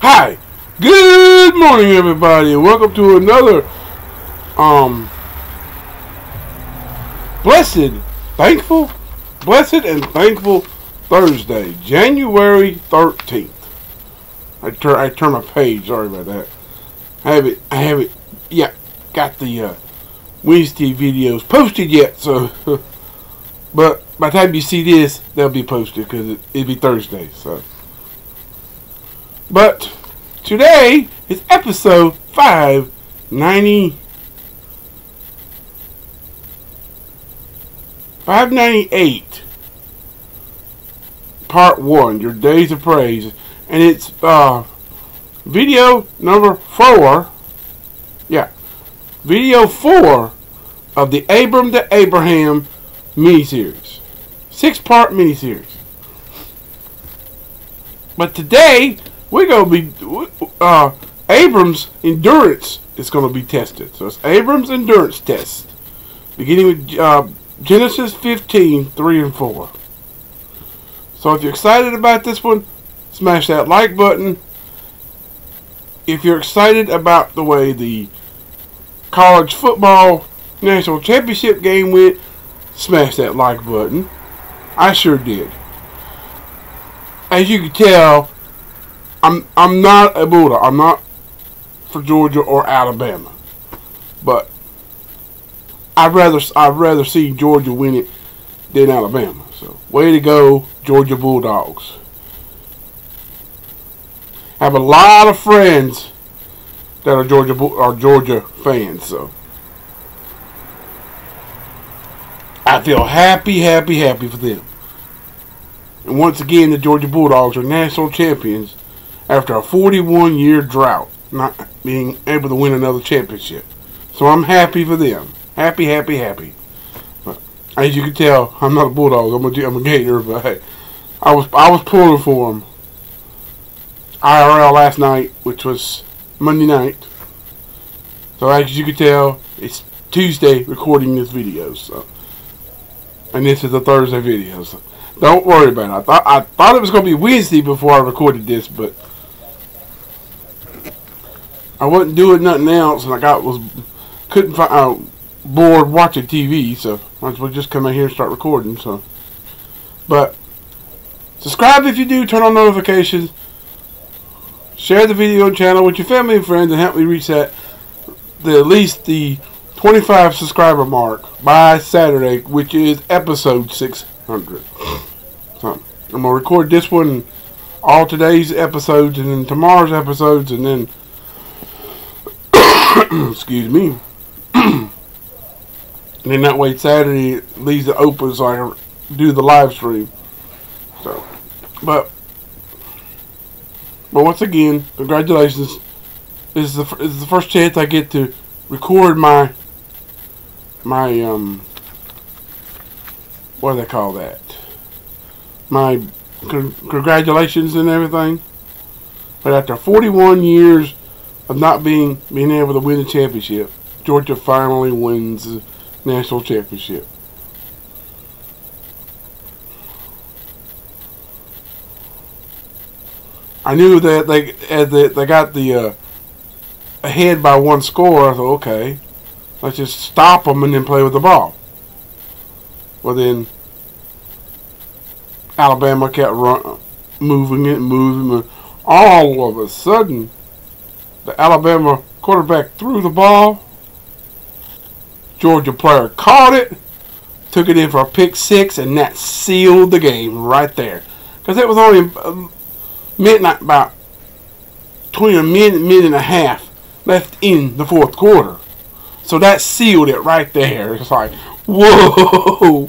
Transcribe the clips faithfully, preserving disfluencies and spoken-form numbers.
Hi, good morning everybody, and welcome to another um blessed, thankful, blessed and thankful Thursday, January thirteenth. I turn I turn my page. Sorry about that. I have it. I have it. Yeah, got the uh, Wednesday videos posted yet. So, but by the time you see this, they'll be posted because it, it'll be Thursday. So, but today is episode five ninety. five ninety-eight, part one, your Days of Praise, and it's uh, video number four, yeah, video four of the Abram to Abraham miniseries, six-part miniseries. But today, we're going to be, uh, Abram's endurance is going to be tested. So it's Abram's endurance test, beginning with uh, Genesis fifteen, three and four. So if you're excited about this one, smash that like button. If you're excited about the way the college football national championship game went, smash that like button. I sure did. As you can tell, I'm I'm not a Bulldog. I'm not for Georgia or Alabama, but I'd rather I'd rather see Georgia win it than Alabama. So way to go, Georgia Bulldogs. I have a lot of friends that are Georgia are Georgia fans. So I feel happy, happy, happy for them. And once again, the Georgia Bulldogs are national champions after a forty-one year drought, not being able to win another championship. So I'm happy for them. Happy, happy, happy. But as you can tell, I'm not a Bulldog. I'm a, I'm a Gator. But hey, I was I was pulling for them I R L last night, which was Monday night. So as you can tell, it's Tuesday recording this video. So, and this is a Thursday video. So don't worry about it. I thought I thought it was going to be Wednesday before I recorded this, but I wasn't doing nothing else, and I got was couldn't find. Uh, bored watching T V, so might as well just come in here and start recording. So, but subscribe if you do, turn on notifications, share the video and channel with your family and friends, and help me reach that the at least the twenty-five subscriber mark by Saturday, which is episode six hundred. So I'm gonna record this one, all today's episodes, and then tomorrow's episodes, and then excuse me. And then that way Saturday leaves it open so I can do the live stream. So, but, but once again, congratulations. This is the this is the first chance I get to record my my um what do they call that? My con congratulations and everything. But after forty-one years of not being being able to win the championship, Georgia finally wins national championship. I knew that they as they, they got the uh, ahead by one score. I thought, okay, let's just stop them and then play with the ball. Well, then Alabama kept run, moving it, moving it. All of a sudden, the Alabama quarterback threw the ball. Georgia player caught it, took it in for a pick six, and that sealed the game right there. Because it was only a minute, about twenty a minute, minute and a half left in the fourth quarter. So that sealed it right there. It's like, whoa!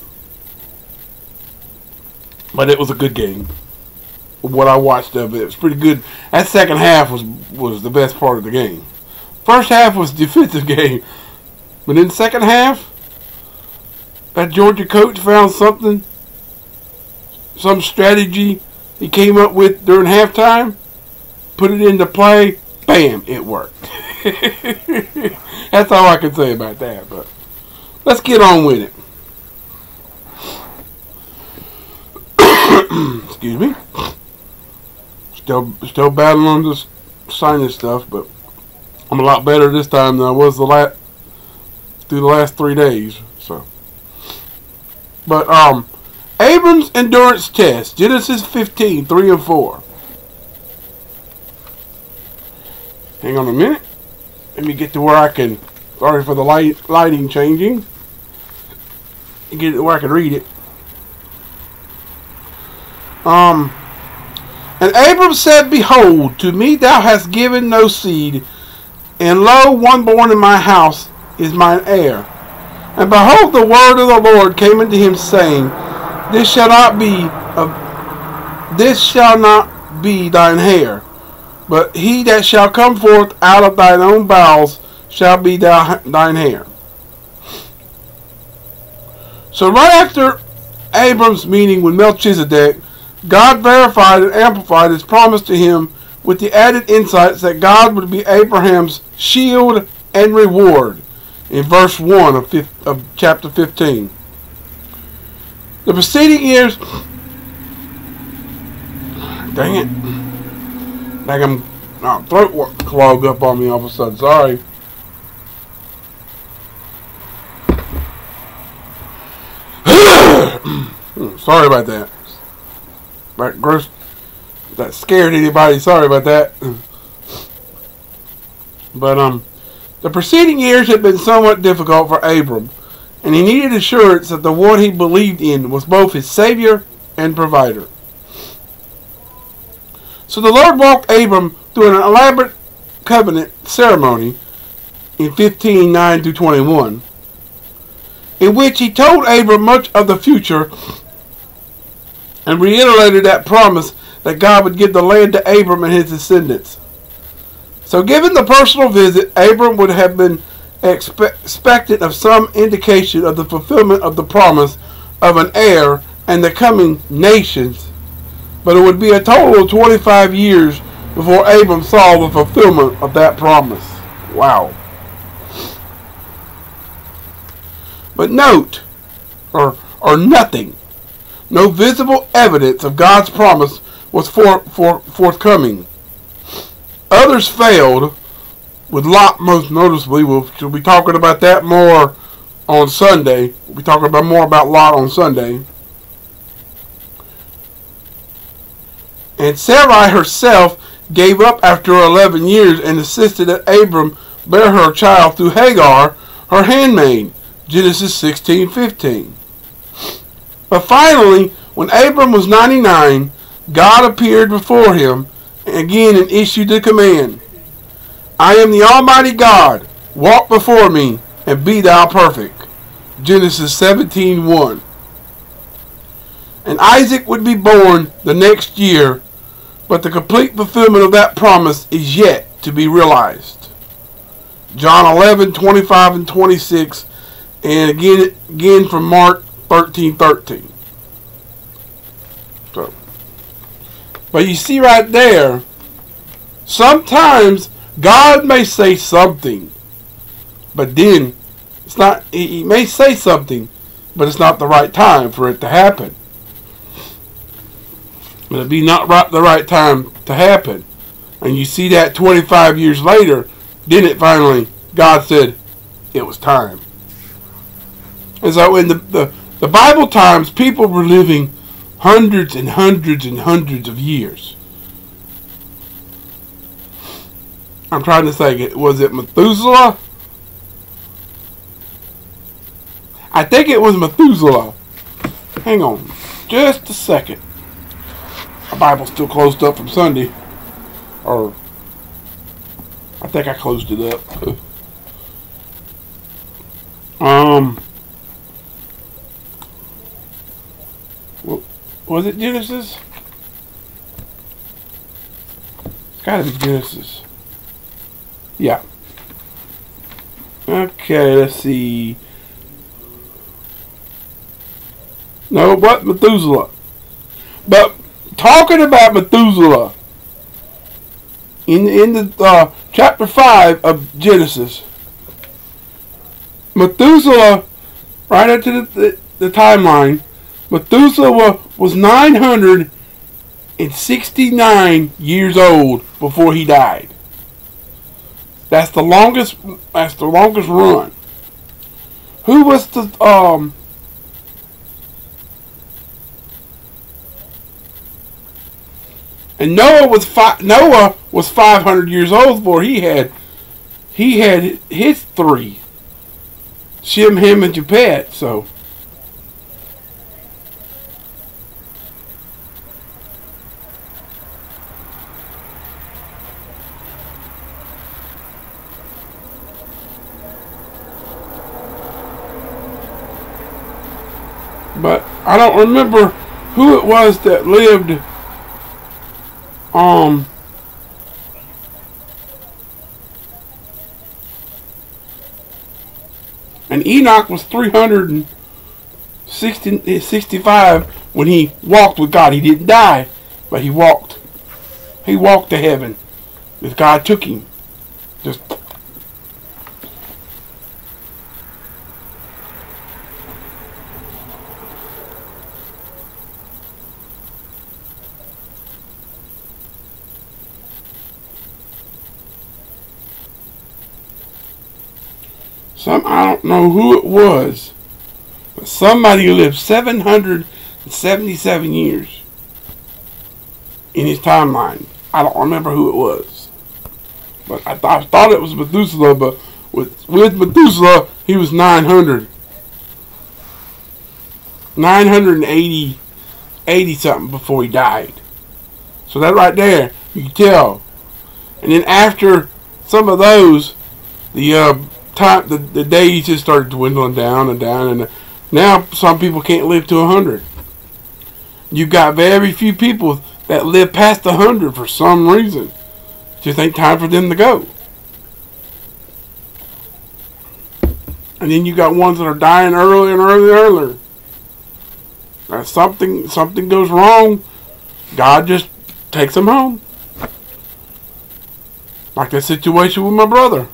But it was a good game. What I watched of it, it was pretty good. That second half was was the best part of the game. First half was defensive game. But in the second half, that Georgia coach found something, some strategy he came up with during halftime, put it into play, bam, it worked. That's all I can say about that. But let's get on with it. Excuse me. Still, still battling this sinus stuff, but I'm a lot better this time than I was the last through the last three days. So, but um, Abram's endurance test, Genesis fifteen, three and four. Hang on a minute. Let me get to where I can. Sorry for the light lighting changing. Get it where I can read it. Um, and Abram said, "Behold, to me thou hast given no seed, and lo, one born in my house is mine heir. And behold, the word of the Lord came unto him, saying, This shall not be of this shall not be thine heir, but he that shall come forth out of thine own bowels shall be thou, thine heir." So right after Abram's meeting with Melchizedek, God verified and amplified his promise to him with the added insights that God would be Abraham's shield and reward in verse one of, fifth, of chapter fifteen. The preceding years... Dang it. Like I'm... Oh, throat clogged up on me all of a sudden. Sorry. Sorry about that. That gross... That scared anybody. Sorry about that. But, um... the preceding years had been somewhat difficult for Abram, and he needed assurance that the one he believed in was both his Savior and provider. So the Lord walked Abram through an elaborate covenant ceremony in fifteen, nine through twenty-one, in which he told Abram much of the future and reiterated that promise that God would give the land to Abram and his descendants. So given the personal visit, Abram would have been expe- expectant of some indication of the fulfillment of the promise of an heir and the coming nations, but it would be a total of twenty-five years before Abram saw the fulfillment of that promise. Wow. But note, or, or nothing, no visible evidence of God's promise was for, for, forthcoming. Others failed, with Lot most noticeably. We'll, we'll be talking about that more on Sunday. We'll be talking about more about Lot on Sunday. And Sarai herself gave up after eleven years and insisted that Abram bear her child through Hagar, her handmaid. Genesis sixteen fifteen. But finally, when Abram was ninety-nine, God appeared before him again and issued the command, "I am the Almighty God, walk before me, and be thou perfect." Genesis seventeen one. And Isaac would be born the next year, but the complete fulfillment of that promise is yet to be realized. John eleven twenty-five and twenty-six, and again, again from Mark thirteen thirteen. So, but you see right there, sometimes God may say something, but then it's not. He may say something, but it's not the right time for it to happen. But it'd be not right, the right time to happen, and you see that twenty-five years later, then it finally, God said, it was time. And so in the the, the Bible times, people were living hundreds and hundreds and hundreds of years. I'm trying to say, was it Methuselah? I think it was Methuselah. Hang on just a second. My Bible's still closed up from Sunday. Or, I think I closed it up. um, was it Genesis? It's gotta be Genesis. Yeah. Okay, let's see. No, what? Methuselah. But talking about Methuselah, in in the uh, chapter five of Genesis, Methuselah, right into the, the, the timeline, Methuselah was nine hundred and sixty-nine years old before he died. That's the longest. That's the longest run. Who was the um? And Noah was five. Noah was five hundred years old before he had. He had his three. Shem, Ham, and Japheth. So. But I don't remember who it was that lived. Um. And Enoch was three hundred sixty-five when he walked with God. He didn't die, but he walked. He walked to heaven because God took him. Just. Some, I don't know who it was, but somebody lived seven hundred seventy-seven years in his timeline. I don't remember who it was, but I, th- I thought it was Methuselah. But with with Methuselah, he was nine hundred, nine hundred eighty, eighty something before he died. So that right there, you can tell. And then after some of those, the uh, time the, the days just started dwindling down and down, and now some people can't live to a hundred. You've got very few people that live past a hundred for some reason. Just ain't time for them to go. And then you got ones that are dying early and early and earlier. Now something something goes wrong, God just takes them home. Like that situation with my brother.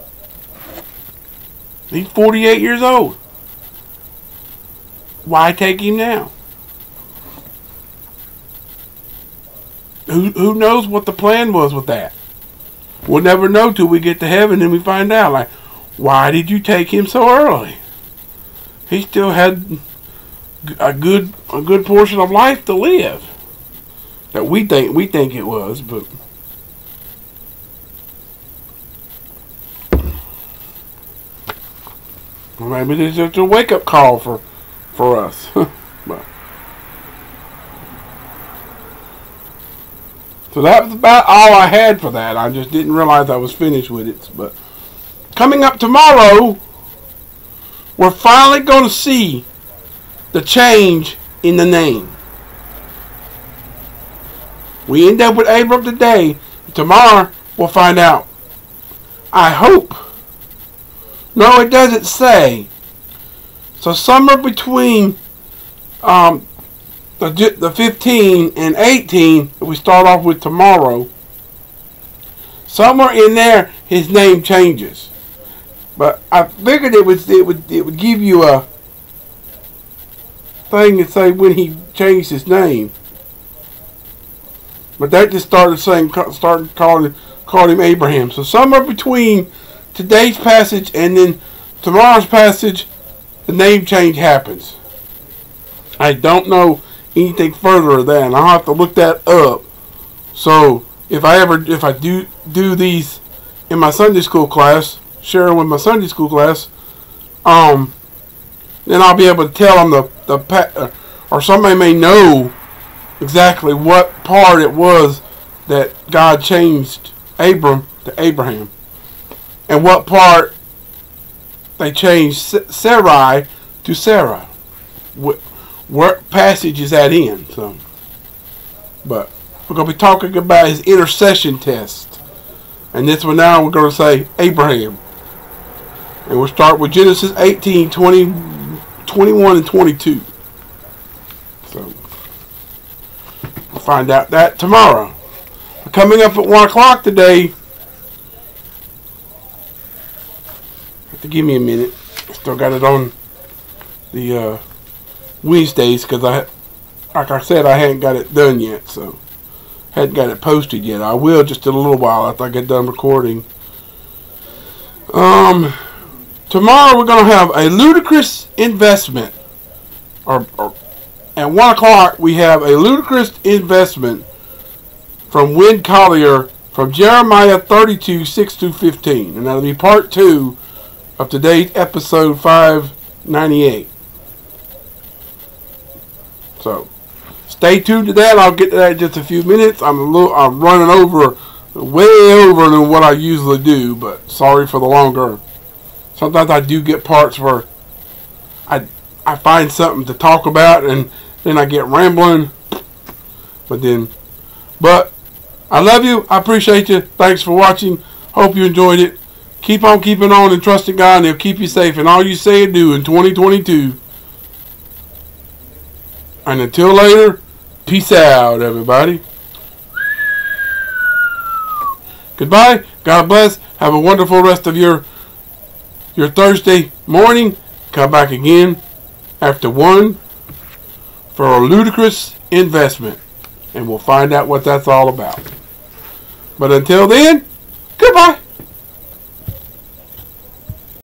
He's forty-eight years old. Why take him now? Who who knows what the plan was with that? We'll never know till we get to heaven and we find out. Like, why did you take him so early? He still had a good a good portion of life to live. That we think we think it was, but. Maybe it's just a wake-up call for, for us. But, so that was about all I had for that. I just didn't realize I was finished with it. But coming up tomorrow, we're finally going to see the change in the name. We end up with Abram today. Tomorrow, we'll find out. I hope. No, it doesn't say. So somewhere between um, the the fifteen and eighteen that we start off with tomorrow, somewhere in there his name changes. But I figured it would it would it would give you a thing to say when he changed his name. But that just started saying started calling calling him Abraham. So somewhere between today's passage and then tomorrow's passage, the name change happens. I don't know anything further than I'll have to look that up. So if I ever if I do do these in my Sunday school class, share with my Sunday school class, um, then I'll be able to tell them the the or somebody may know exactly what part it was that God changed Abram to Abraham. And what part they changed Sarai to Sarah. What, what passage is that in? So, but we're going to be talking about his intercession test. And this one now we're going to say Abraham. And we'll start with Genesis eighteen, twenty, twenty-one, and twenty-two. So, we'll find out that tomorrow. Coming up at one o'clock today. To give me a minute. Still got it on the uh, Wednesdays because I, like I said, I hadn't got it done yet. So hadn't got it posted yet. I will just in a little while after I get done recording. Um, tomorrow we're going to have a ludicrous investment. Or, or at one o'clock we have a ludicrous investment from Wynn Collier from Jeremiah thirty-two, six through fifteen. And that'll be part two of today's episode five ninety-eight. So, stay tuned to that. I'll get to that in just a few minutes. I'm a little, I'm running over, way over than what I usually do, but sorry for the longer. Sometimes I do get parts where I I find something to talk about and then I get rambling. But then, but I love you. I appreciate you. Thanks for watching. Hope you enjoyed it. Keep on keeping on and trusting God, and He'll keep you safe in all you say and do in twenty twenty-two. And until later, peace out, everybody. Goodbye. God bless. Have a wonderful rest of your your Thursday morning. Come back again after one for a ludicrous investment, and we'll find out what that's all about. But until then, goodbye.